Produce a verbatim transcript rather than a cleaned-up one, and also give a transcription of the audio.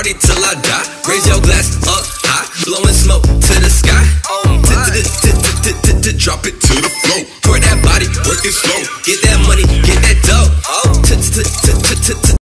party till I die. Raise your glass up high, blowing smoke to the sky. Drop it to the floor. Twerk that body, work it slow. Get that money, get that dough.